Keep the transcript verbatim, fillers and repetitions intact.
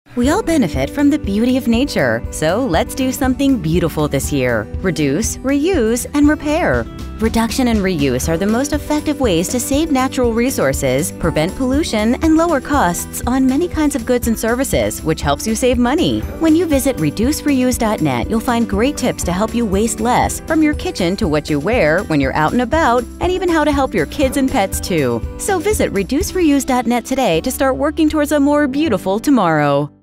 We all benefit from the beauty of nature, so let's do something beautiful this year. Reduce, reuse, and repair. Reduction and reuse are the most effective ways to save natural resources, prevent pollution, and lower costs on many kinds of goods and services, which helps you save money. When you visit reduce reuse dot net, you'll find great tips to help you waste less, from your kitchen to what you wear when you're out and about, and even how to help your kids and pets too. So visit reduce reuse dot net today to start working towards a more beautiful tomorrow.